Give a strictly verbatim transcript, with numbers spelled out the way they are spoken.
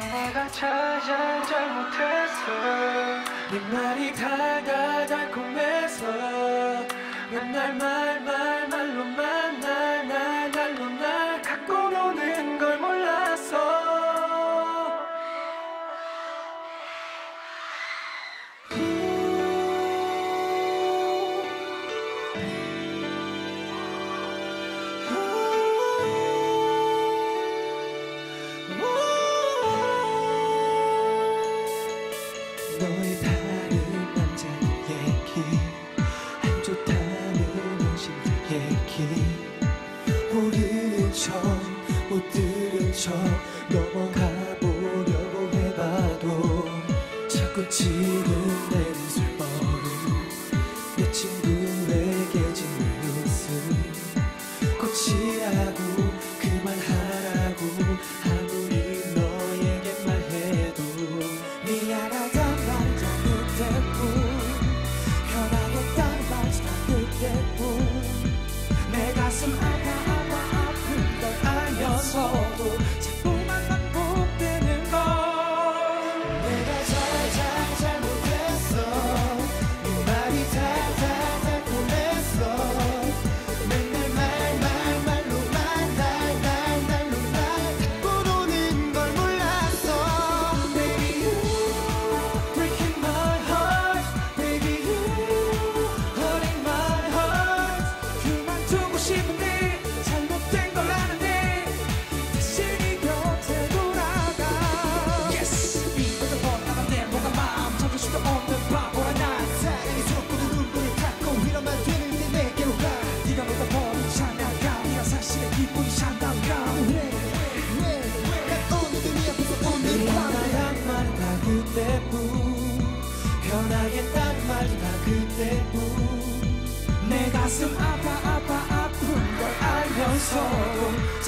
내가 찾아 잘못했어. 네 말이 달달 달콤해서 맨날 말 말 말로만 날 날 날로 날 갖고 노는 걸 몰랐어. 너의 다른 남자 얘기 안 좋다는 당신 얘기 모르는 척 못 들은 척 넘어가 보려고 해봐도 자꾸 지는 내 눈썹버릇 내 친구에게 짓는 웃음 꽃이라고 그만하라고 아무리 너에게 말해도 미안하단 말 잘못했고 변하겠다는 말 잘못했고 내 가슴 아파 아파 아픈 걸 알면서도 자꾸만 반복되는 걸 내가 잘 잘 잘못했어. 네 말이 달달 달콤했어 맨날 말 말 말로만 날 날 날로 날 갖고 노는 걸 몰랐어. Baby you breaking my heart. Baby you hurting my heart. 그만두고 싶은데 잘못된 걸 아는데 다시 네 곁에 돌아가. Yes 이거저 뻔나간 내 뭐가 마음 잡을 수도 없는 바보라 난 사랑이 섞고도 눈물을 닦고 이러면 되는데 내게로 가. 네가 보다 버린 장난감이란 사실에 기분이 장난감. 난 오늘도 네 앞에서 오늘 미안하단 말은 다 그때뿐 변하겠다는 말도 다 그때뿐 내 가슴 아파 아파 아픈 걸 알면서도